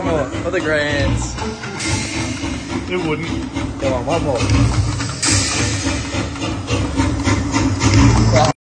One more. For the grands. It wouldn't. Come on, one more.